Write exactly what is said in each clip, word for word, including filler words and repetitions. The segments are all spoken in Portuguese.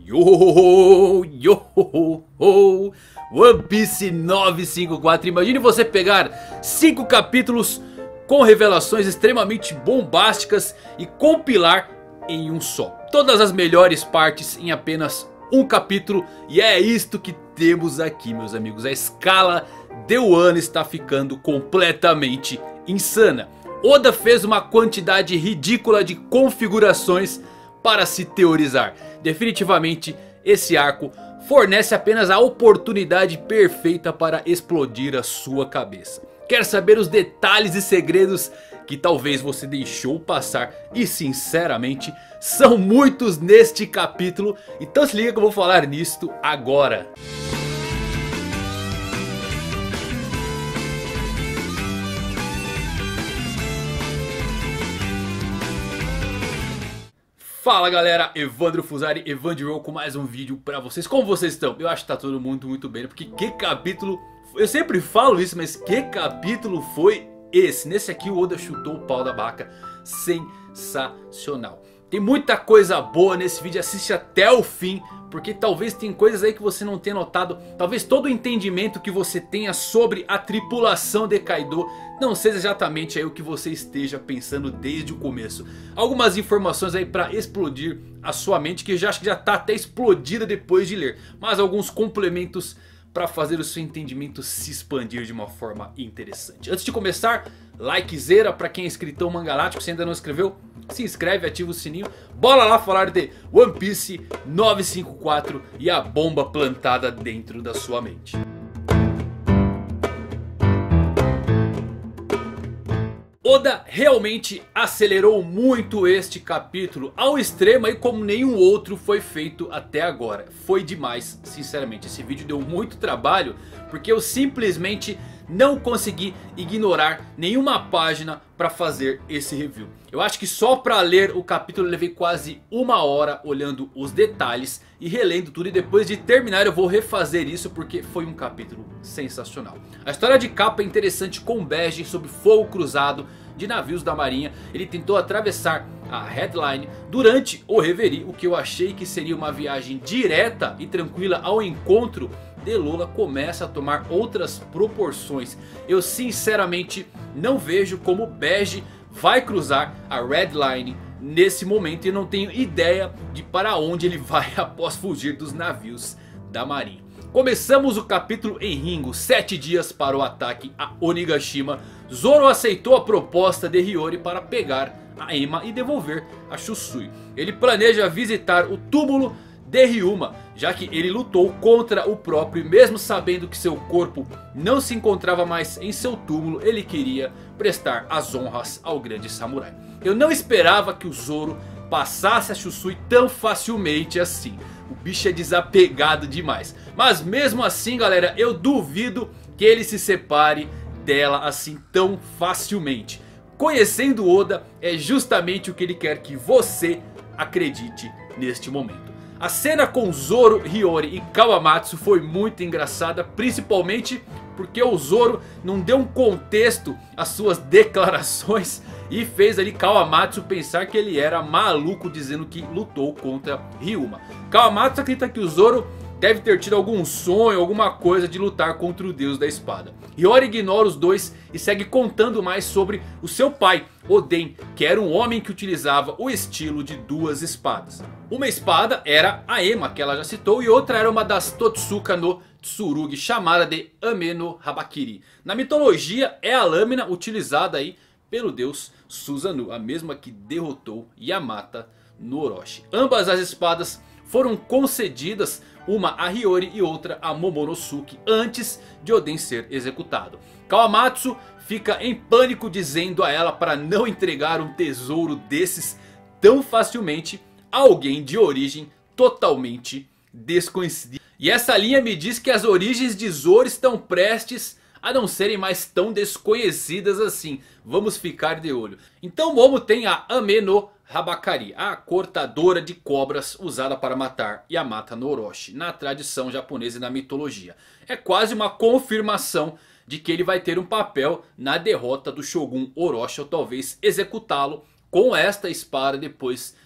Yo, yo, ho, One Piece novecentos e cinquenta e quatro. Imagine você pegar cinco capítulos com revelações extremamente bombásticas e compilar em um só. Todas as melhores partes em apenas um capítulo. E é isto que temos aqui, meus amigos. A escala de Wano está ficando completamente insana. Oda fez uma quantidade ridícula de configurações para se teorizar. Definitivamente esse arco fornece apenas a oportunidade perfeita para explodir a sua cabeça. Quer saber os detalhes e segredos que talvez você deixou passar? E sinceramente são muitos neste capítulo. Então se liga que eu vou falar nisto agora. Fala galera, Evandro Fusari, Evandro com mais um vídeo pra vocês. Como vocês estão? Eu acho que tá todo mundo muito bem, porque que capítulo... Eu sempre falo isso, mas que capítulo foi esse? Nesse aqui o Oda chutou o pau da barraca. Sensacional. Tem muita coisa boa nesse vídeo, assiste até o fim, porque talvez tem coisas aí que você não tenha notado. Talvez todo o entendimento que você tenha sobre a tripulação de Kaido não seja exatamente aí o que você esteja pensando desde o começo. Algumas informações aí para explodir a sua mente, que eu já acho que já está até explodida depois de ler. Mas alguns complementos para fazer o seu entendimento se expandir de uma forma interessante. Antes de começar, likezera para quem é inscritão Mangalático. Se ainda não inscreveu, se inscreve, ativa o sininho. Bora lá falar de One Piece novecentos e cinquenta e quatro e a bomba plantada dentro da sua mente. Oda realmente acelerou muito este capítulo ao extremo, e como nenhum outro foi feito até agora. Foi demais, sinceramente. Esse vídeo deu muito trabalho, porque eu simplesmente não consegui ignorar nenhuma página para fazer esse review. Eu acho que só para ler o capítulo eu levei quase uma hora olhando os detalhes e relendo tudo. E depois de terminar eu vou refazer isso, porque foi um capítulo sensacional. A história de capa é interessante, com Bege sob fogo cruzado de navios da marinha. Ele tentou atravessar a Headline durante o Reverie, o que eu achei que seria uma viagem direta e tranquila ao encontro de Lola, começa a tomar outras proporções. Eu sinceramente não vejo como Bege vai cruzar a Red Line nesse momento, e não tenho ideia de para onde ele vai após fugir dos navios da marinha. Começamos o capítulo em Ringo, sete dias para o ataque a Onigashima. Zoro aceitou a proposta de Hiyori para pegar a Ema e devolver a Shusui. Ele planeja visitar o túmulo de Ryuma, já que ele lutou contra o próprio, e mesmo sabendo que seu corpo não se encontrava mais em seu túmulo, ele queria prestar as honras ao grande samurai. Eu não esperava que o Zoro passasse a Shusui tão facilmente assim. O bicho é desapegado demais. Mas mesmo assim, galera, eu duvido que ele se separe dela assim tão facilmente. Conhecendo Oda, é justamente o que ele quer que você acredite neste momento. A cena com Zoro, Hiyori e Kawamatsu foi muito engraçada, principalmente porque o Zoro não deu um contexto às suas declarações e fez ali Kawamatsu pensar que ele era maluco, dizendo que lutou contra Ryuma. Kawamatsu acredita que o Zoro deve ter tido algum sonho, alguma coisa de lutar contra o deus da espada. Hiyori ignora os dois e segue contando mais sobre o seu pai, Oden, que era um homem que utilizava o estilo de duas espadas. Uma espada era a Ema, que ela já citou, e outra era uma das Totsuka no Tsurugi, chamada de Ame no Habakiri. Na mitologia é a lâmina utilizada aí pelo deus Susanoo, a mesma que derrotou Yamata no Orochi. Ambas as espadas foram concedidas, uma a Hiyori e outra a Momonosuke, antes de Oden ser executado. Kawamatsu fica em pânico, dizendo a ela para não entregar um tesouro desses tão facilmente a alguém de origem totalmente desconhecida. E essa linha me diz que as origens de Zoro estão prestes a não serem mais tão desconhecidas assim. Vamos ficar de olho. Então Momo tem a Ame no Habakari, a cortadora de cobras usada para matar Yamata no Orochi, na tradição japonesa e na mitologia. É quase uma confirmação de que ele vai ter um papel na derrota do Shogun Orochi, ou talvez executá-lo com esta espada depois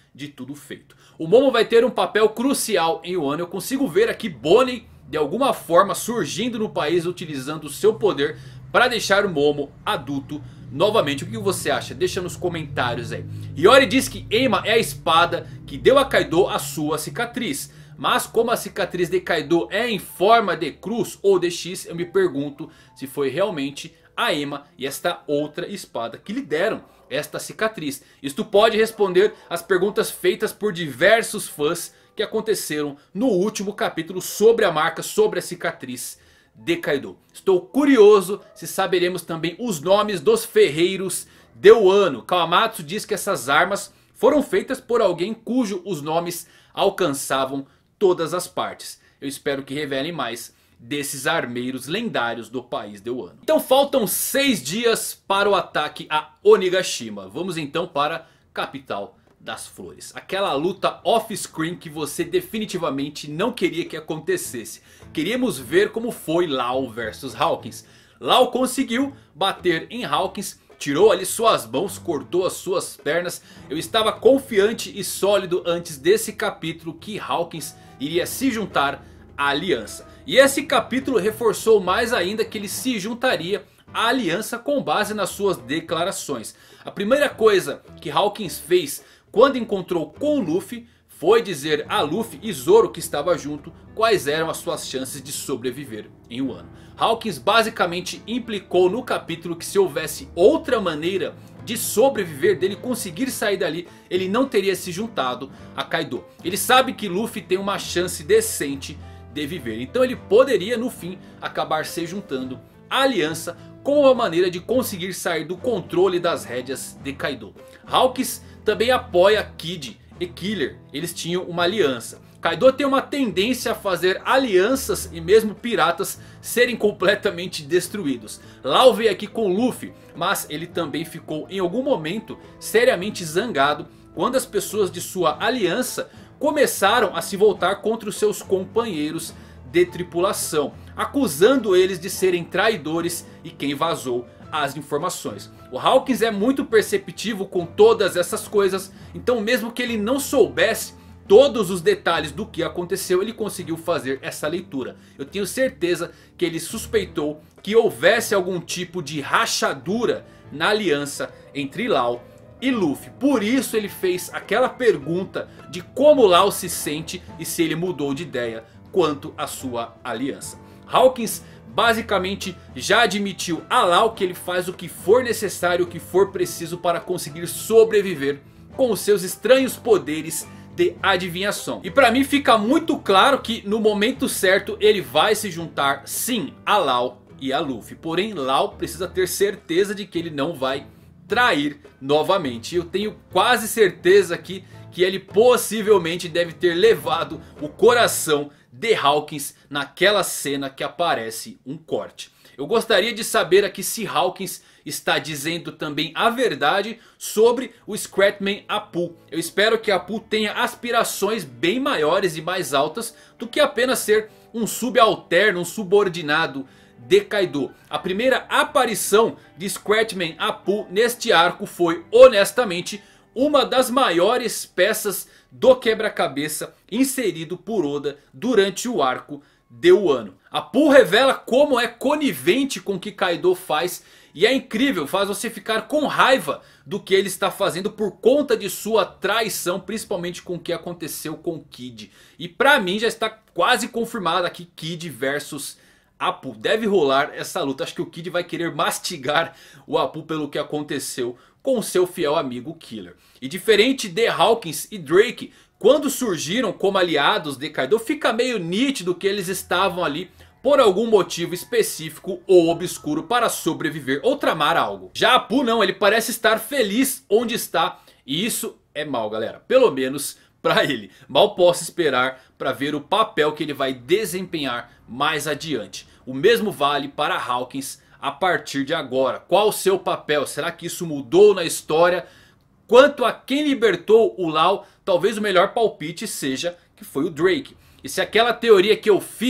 de tudo feito. O Momo vai ter um papel crucial em Wano. Eu consigo ver aqui Bonnie de alguma forma surgindo no país, utilizando o seu poder para deixar o Momo adulto novamente. O que você acha? Deixa nos comentários aí. Hiyori diz que Enma é a espada que deu a Kaido a sua cicatriz. Mas como a cicatriz de Kaido é em forma de cruz ou de X, eu me pergunto se foi realmente a Enma e esta outra espada que lhe deram esta cicatriz. Isto pode responder as perguntas feitas por diversos fãs que aconteceram no último capítulo sobre a marca, sobre a cicatriz de Kaido. Estou curioso se saberemos também os nomes dos ferreiros de Wano. Kawamatsu diz que essas armas foram feitas por alguém cujo os nomes alcançavam todas as partes. Eu espero que revelem mais desses armeiros lendários do país de Wano. Então faltam seis dias para o ataque a Onigashima. Vamos então para a capital das flores. Aquela luta off-screen que você definitivamente não queria que acontecesse. Queríamos ver como foi Law versus Hawkins. Law conseguiu bater em Hawkins. Tirou ali suas mãos, cortou as suas pernas. Eu estava confiante e sólido antes desse capítulo que Hawkins iria se juntar à aliança. E esse capítulo reforçou mais ainda que ele se juntaria à aliança com base nas suas declarações. A primeira coisa que Hawkins fez quando encontrou com Luffy foi dizer a Luffy e Zoro, que estava junto, quais eram as suas chances de sobreviver em Wano. Hawkins basicamente implicou no capítulo que se houvesse outra maneira de sobreviver, dele conseguir sair dali, ele não teria se juntado a Kaido. Ele sabe que Luffy tem uma chance decente de viver. Então ele poderia no fim acabar se juntando à aliança como uma maneira de conseguir sair do controle das rédeas de Kaido. Hawkins também apoia Kid e Killer. Eles tinham uma aliança. Kaido tem uma tendência a fazer alianças e mesmo piratas serem completamente destruídos. Law veio aqui com Luffy, mas ele também ficou em algum momento seriamente zangado quando as pessoas de sua aliança começaram a se voltar contra os seus companheiros de tripulação, acusando eles de serem traidores e quem vazou as informações. O Hawkins é muito perceptivo com todas essas coisas, então mesmo que ele não soubesse todos os detalhes do que aconteceu, ele conseguiu fazer essa leitura. Eu tenho certeza que ele suspeitou que houvesse algum tipo de rachadura na aliança entre Law e Luffy. Por isso ele fez aquela pergunta de como Law se sente e se ele mudou de ideia quanto à sua aliança. Hawkins basicamente já admitiu a Law que ele faz o que for necessário, o que for preciso para conseguir sobreviver com os seus estranhos poderes de adivinhação. E para mim fica muito claro que no momento certo ele vai se juntar sim a Law e a Luffy. Porém Law precisa ter certeza de que ele não vai trair novamente. Eu tenho quase certeza aqui que ele possivelmente deve ter levado o coração de Hawkins naquela cena que aparece um corte. Eu gostaria de saber aqui se Hawkins está dizendo também a verdade sobre o Scatman Appu. Eu espero que Appu tenha aspirações bem maiores e mais altas do que apenas ser um subalterno, um subordinado de Kaido. A primeira aparição de Scatman Appu neste arco foi honestamente uma das maiores peças do quebra-cabeça inserido por Oda durante o arco de Wano. Appu revela como é conivente com o que Kaido faz. E é incrível, faz você ficar com raiva do que ele está fazendo por conta de sua traição. Principalmente com o que aconteceu com Kid. E pra mim já está quase confirmado aqui Kid versus Appu. Deve rolar essa luta. Acho que o Kid vai querer mastigar o Appu pelo que aconteceu com seu fiel amigo Killer. E diferente de Hawkins e Drake, quando surgiram como aliados de Kaido, fica meio nítido que eles estavam ali por algum motivo específico ou obscuro para sobreviver ou tramar algo. Já Appu não, ele parece estar feliz onde está. E isso é mal, galera. Pelo menos para ele. Mal posso esperar para ver o papel que ele vai desempenhar mais adiante. O mesmo vale para Hawkins a partir de agora. Qual o seu papel? Será que isso mudou na história? Quanto a quem libertou o Law, talvez o melhor palpite seja que foi o Drake. E se aquela teoria que eu fiz,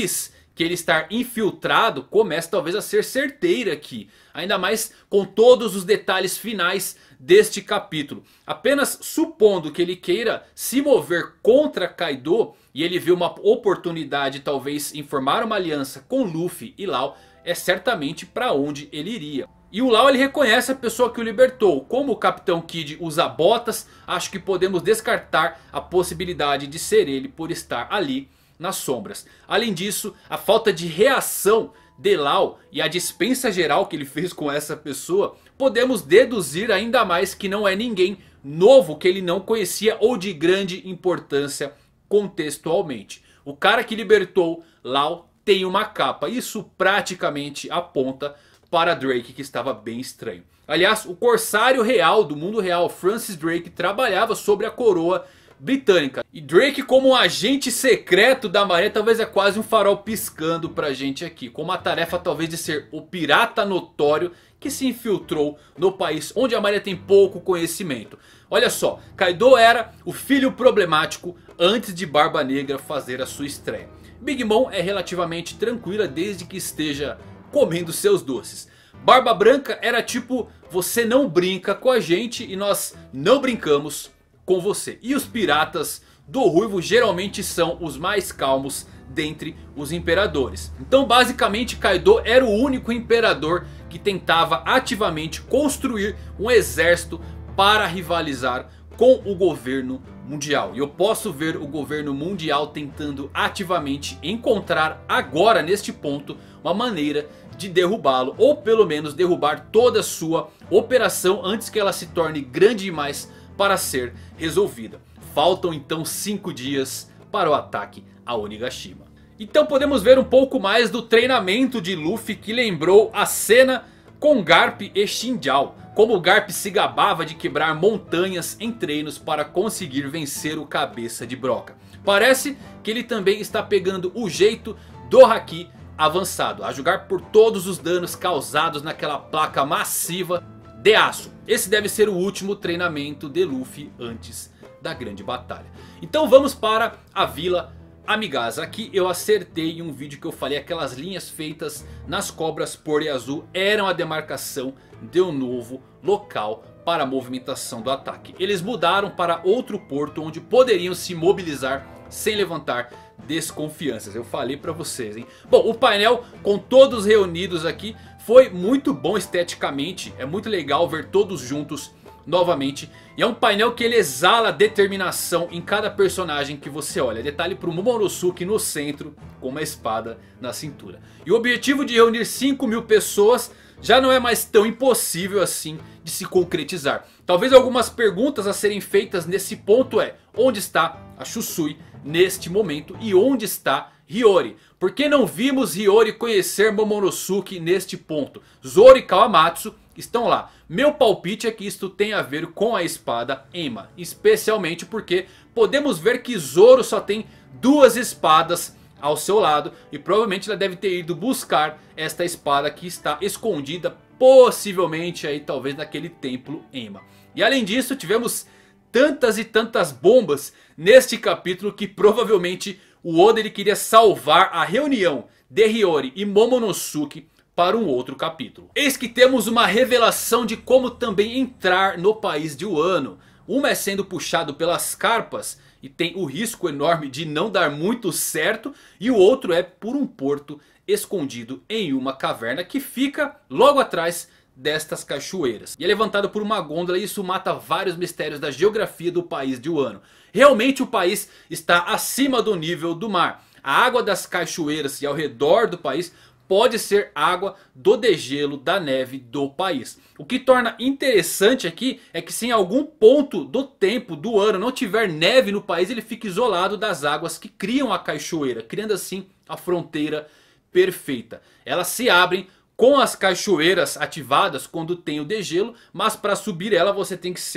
que ele estar infiltrado começa talvez a ser certeira aqui. Ainda mais com todos os detalhes finais deste capítulo. Apenas supondo que ele queira se mover contra Kaido e ele vê uma oportunidade talvez em formar uma aliança com Luffy e Law, é certamente para onde ele iria. E o Law ele reconhece a pessoa que o libertou. Como o Capitão Kid usa botas, acho que podemos descartar a possibilidade de ser ele por estar ali nas sombras. Além disso, a falta de reação de Law e a dispensa geral que ele fez com essa pessoa, podemos deduzir ainda mais que não é ninguém novo que ele não conhecia ou de grande importância contextualmente. O cara que libertou Law tem uma capa. Isso praticamente aponta para Drake, que estava bem estranho. Aliás, o corsário real do mundo real, Francis Drake, trabalhava sobre a coroa britânica. E Drake, como um agente secreto da marinha, talvez é quase um farol piscando pra gente aqui. Com uma tarefa talvez de ser o pirata notório que se infiltrou no país onde a marinha tem pouco conhecimento. Olha só, Kaido era o filho problemático antes de Barba Negra fazer a sua estreia. Big Mom é relativamente tranquila desde que esteja comendo seus doces. Barba Branca era tipo, você não brinca com a gente e nós não brincamos com você. E os piratas do Ruivo geralmente são os mais calmos dentre os imperadores. Então basicamente Kaido era o único imperador que tentava ativamente construir um exército para rivalizar com o governo mundial. E eu posso ver o governo mundial tentando ativamente encontrar agora neste ponto uma maneira de derrubá-lo, ou pelo menos derrubar toda a sua operação antes que ela se torne grande demais para ser resolvida. Faltam então cinco dias para o ataque a Onigashima. Então podemos ver um pouco mais do treinamento de Luffy, que lembrou a cena com Garp e Shinjao. Como o Garp se gabava de quebrar montanhas em treinos para conseguir vencer o Cabeça de Broca. Parece que ele também está pegando o jeito do Haki avançado, a julgar por todos os danos causados naquela placa massiva de aço. Esse deve ser o último treinamento de Luffy antes da grande batalha. Então vamos para a Vila Amigasa. Aqui eu acertei em um vídeo que eu falei, aquelas linhas feitas nas cobras por Azul eram a demarcação de um novo local para a movimentação do ataque. Eles mudaram para outro porto onde poderiam se mobilizar sem levantar desconfianças. Eu falei pra vocês, hein? Bom, o painel com todos reunidos aqui foi muito bom esteticamente. É muito legal ver todos juntos novamente. E é um painel que ele exala determinação em cada personagem que você olha. Detalhe para o Momonosuke no centro com uma espada na cintura. E o objetivo de reunir cinco mil pessoas já não é mais tão impossível assim de se concretizar. Talvez algumas perguntas a serem feitas nesse ponto é: onde está a Shusui neste momento e onde está Hiyori? Por que não vimos Hiyori conhecer Momonosuke neste ponto? Zoro e Kawamatsu estão lá. Meu palpite é que isto tem a ver com a espada Enma. Especialmente porque podemos ver que Zoro só tem duas espadas ao seu lado. E provavelmente ela deve ter ido buscar esta espada que está escondida. Possivelmente aí talvez naquele templo Enma. E além disso tivemos tantas e tantas bombas neste capítulo que provavelmente o Oda ele queria salvar a reunião de Hiyori e Momonosuke para um outro capítulo. Eis que temos uma revelação de como também entrar no país de Wano. Uma é sendo puxado pelas carpas e tem o risco enorme de não dar muito certo. E o outro é por um porto escondido em uma caverna que fica logo atrás destas cachoeiras. E é levantado por uma gôndola e isso mata vários mistérios da geografia do país de Wano. Realmente o país está acima do nível do mar. A água das cachoeiras e ao redor do país pode ser água do degelo da neve do país. O que torna interessante aqui é que se em algum ponto do tempo do ano não tiver neve no país, ele fica isolado das águas que criam a cachoeira, criando assim a fronteira perfeita. Elas se abrem com as cachoeiras ativadas quando tem o degelo, mas para subir ela você tem que ser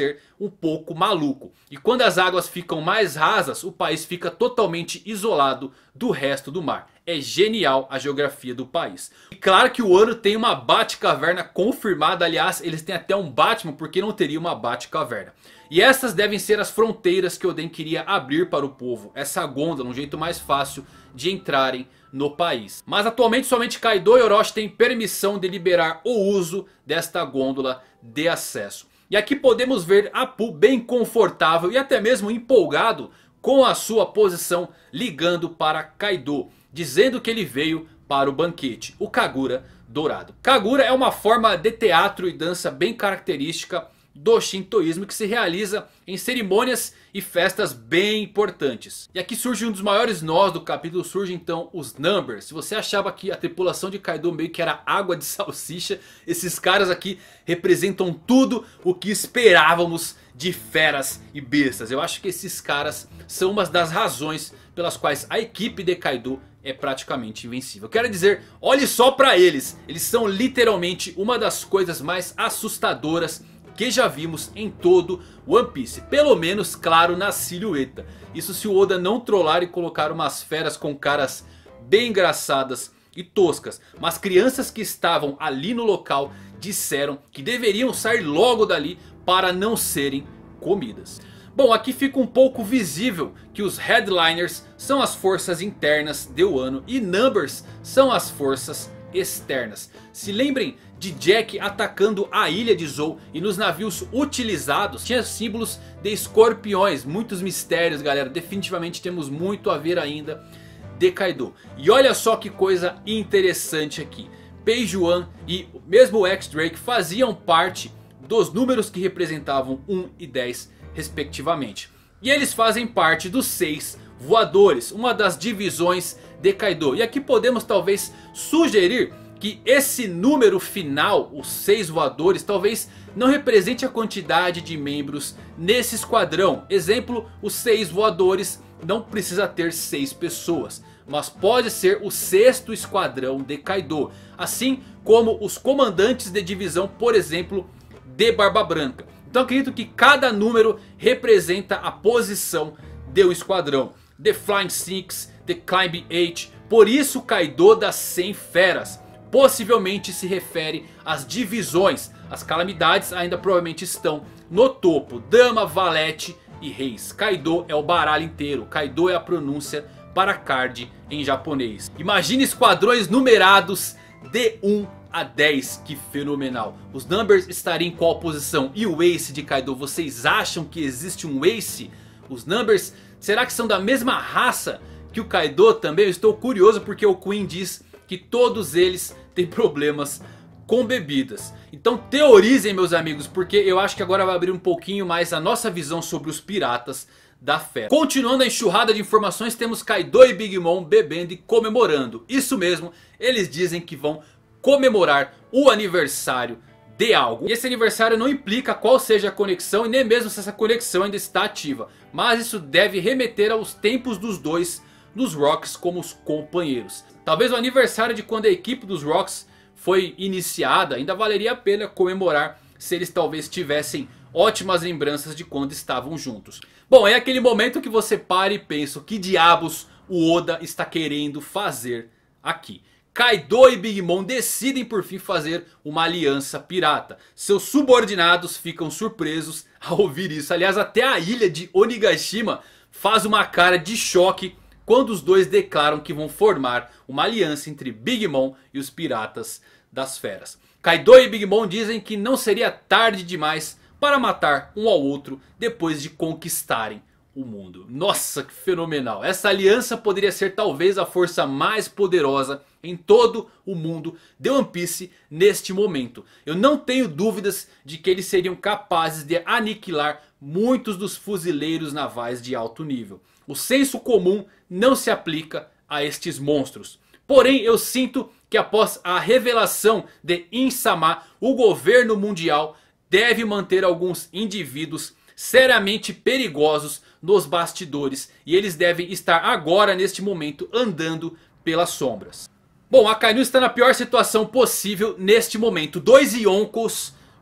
um pouco maluco. E quando as águas ficam mais rasas, o país fica totalmente isolado do resto do mar. É genial a geografia do país. E claro que o Wano tem uma Batcaverna confirmada. Aliás, eles têm até um Batman, porque não teria uma Batcaverna. E essas devem ser as fronteiras que Oden queria abrir para o povo. Essa gôndola, um jeito mais fácil de entrarem no país. Mas atualmente somente Kaido e Orochi têm permissão de liberar o uso desta gôndola de acesso. E aqui podemos ver Appu bem confortável e até mesmo empolgado com a sua posição, ligando para Kaido, dizendo que ele veio para o banquete, o Kagura Dourado. Kagura é uma forma de teatro e dança bem característica do shintoísmo, que se realiza em cerimônias e festas bem importantes. E aqui surge um dos maiores nós do capítulo, surge então os Numbers. Se você achava que a tripulação de Kaido meio que era água de salsicha, esses caras aqui representam tudo o que esperávamos de feras e bestas. Eu acho que esses caras são uma das razões pelas quais a equipe de Kaido é praticamente invencível. Quero dizer, olhe só para eles. Eles são literalmente uma das coisas mais assustadoras que já vimos em todo One Piece. Pelo menos, claro, na silhueta. Isso se o Oda não trollar e colocar umas feras com caras bem engraçadas e toscas. Mas crianças que estavam ali no local disseram que deveriam sair logo dali para não serem comidas. Bom, aqui fica um pouco visível que os Headliners são as forças internas de Wano e Numbers são as forças externas. Se lembrem de Jack atacando a ilha de Zou e nos navios utilizados tinha símbolos de escorpiões. Muitos mistérios, galera. Definitivamente temos muito a ver ainda de Kaido. E olha só que coisa interessante aqui. Peijuan e mesmo o X-Drake faziam parte dos números que representavam um e dez respectivamente. E eles fazem parte dos seis voadores, uma das divisões de Kaido. E aqui podemos talvez sugerir que esse número final, os seis voadores, talvez não represente a quantidade de membros nesse esquadrão. Exemplo, os seis voadores não precisa ter seis pessoas, mas pode ser o sexto esquadrão de Kaido. Assim como os comandantes de divisão, por exemplo, de Barba Branca. Então acredito que cada número representa a posição de um esquadrão. The Flying Six, The Climbing Eight. Por isso Kaido das cem feras. Possivelmente se refere às divisões. As calamidades ainda provavelmente estão no topo. Dama, Valete e Reis. Kaido é o baralho inteiro. Kaido é a pronúncia para card em japonês. Imagine esquadrões numerados de um a dez. Que fenomenal. Os Numbers estariam em qual posição? E o Ace de Kaido? Vocês acham que existe um Ace? Os Numbers, será que são da mesma raça que o Kaido também? Eu estou curioso porque o Queen diz que todos eles têm problemas com bebidas. Então teorizem, meus amigos, porque eu acho que agora vai abrir um pouquinho mais a nossa visão sobre os piratas da fera. Continuando a enxurrada de informações, temos Kaido e Big Mom bebendo e comemorando. Isso mesmo, eles dizem que vão comemorar o aniversário de algo. E esse aniversário não implica qual seja a conexão e nem mesmo se essa conexão ainda está ativa. Mas isso deve remeter aos tempos dos dois nos Rocks como os companheiros. Talvez o aniversário de quando a equipe dos Rocks foi iniciada ainda valeria a pena comemorar se eles talvez tivessem ótimas lembranças de quando estavam juntos. Bom, é aquele momento que você para e pensa: o que diabos o Oda está querendo fazer aqui? Kaido e Big Mom decidem por fim fazer uma aliança pirata. Seus subordinados ficam surpresos ao ouvir isso. Aliás, até a ilha de Onigashima faz uma cara de choque quando os dois declaram que vão formar uma aliança entre Big Mom e os piratas das feras. Kaido e Big Mom dizem que não seria tarde demais para matar um ao outro depois de conquistarem o mundo. Nossa, que fenomenal. Essa aliança poderia ser talvez a força mais poderosa em todo o mundo de One Piece neste momento. Eu não tenho dúvidas de que eles seriam capazes de aniquilar muitos dos fuzileiros navais de alto nível. O senso comum não se aplica a estes monstros. Porém, eu sinto que após a revelação de Insama, o governo mundial deve manter alguns indivíduos seriamente perigosos nos bastidores. E eles devem estar agora, neste momento, andando pelas sombras. Bom, a Akainu está na pior situação possível neste momento. Dois Yonkous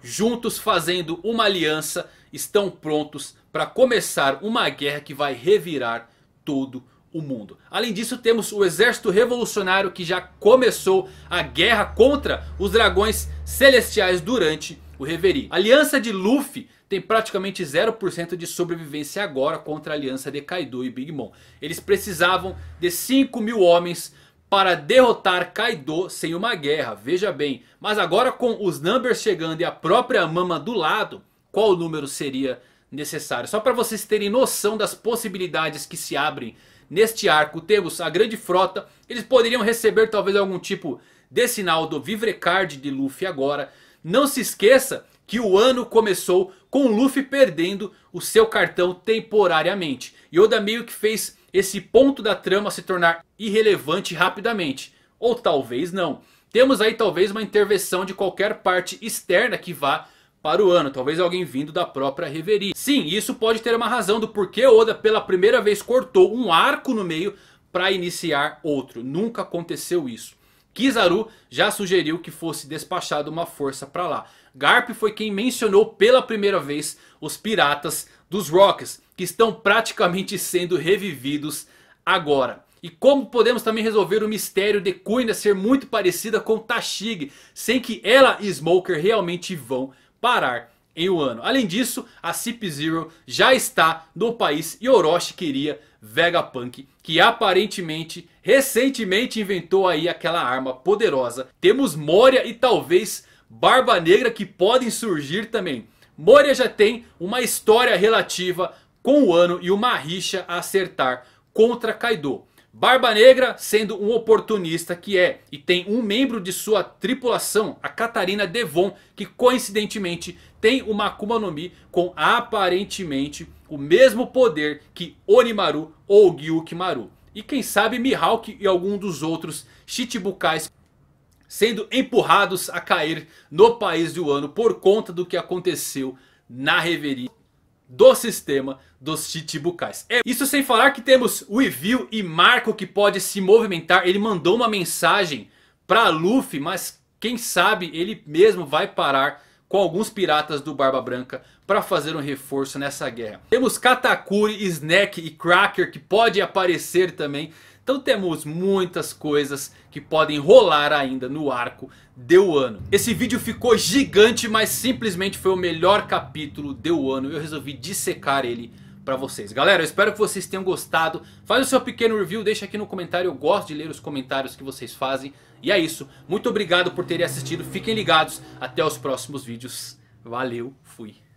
juntos fazendo uma aliança, estão prontos para começar uma guerra que vai revirar todo o mundo. Além disso, temos o exército revolucionário que já começou a guerra contra os dragões celestiais durante o Reverie. A aliança de Luffy tem praticamente zero por cento de sobrevivência agora contra a aliança de Kaido e Big Mom. Eles precisavam de cinco mil homens para derrotar Kaido sem uma guerra, veja bem. Mas agora com os Numbers chegando e a própria Mama do lado, qual número seria necessário? Só para vocês terem noção das possibilidades que se abrem neste arco. Temos a grande frota, eles poderiam receber talvez algum tipo de sinal do Vivre Card de Luffy agora. Não se esqueça que o ano começou com o Luffy perdendo o seu cartão temporariamente. E Oda meio que fez esse ponto da trama se tornar irrelevante rapidamente. Ou talvez não. Temos aí talvez uma intervenção de qualquer parte externa que vá para o ano. Talvez alguém vindo da própria Reverie. Sim, isso pode ter uma razão do porquê Oda pela primeira vez cortou um arco no meio para iniciar outro. Nunca aconteceu isso. Kizaru já sugeriu que fosse despachado uma força para lá. Garp foi quem mencionou pela primeira vez os piratas dos Rocks, que estão praticamente sendo revividos agora. E como podemos também resolver o mistério de Kuina ser muito parecida com Tashig, sem que ela e Smoker realmente vão parar em Wano. Além disso, a Cip Zero já está no país e Orochi queria Vegapunk, que aparentemente recentemente inventou aí aquela arma poderosa. Temos Moria e talvez Barba Negra que podem surgir também. Moria já tem uma história relativa com o Wano e uma rixa a acertar contra Kaido. Barba Negra sendo um oportunista que é e tem um membro de sua tripulação, a Katarina Devon, que coincidentemente tem uma Akuma no Mi com aparentemente o mesmo poder que Onimaru ou Gyukimaru. E quem sabe Mihawk e algum dos outros Chichibukais sendo empurrados a cair no país de Wano por conta do que aconteceu na Reverie do sistema dos Chichibukais. É isso sem falar que temos o Yvelin e Marco que pode se movimentar. Ele mandou uma mensagem para Luffy, mas quem sabe ele mesmo vai parar com alguns piratas do Barba Branca para fazer um reforço nessa guerra. Temos Katakuri, Snack e Cracker que pode aparecer também. Então temos muitas coisas que podem rolar ainda no arco de Wano. Esse vídeo ficou gigante, mas simplesmente foi o melhor capítulo de Wano. Eu resolvi dissecar ele pra vocês. Galera, eu espero que vocês tenham gostado. Faz o seu pequeno review, deixa aqui no comentário. Eu gosto de ler os comentários que vocês fazem. E é isso. Muito obrigado por terem assistido. Fiquem ligados. Até os próximos vídeos. Valeu, fui.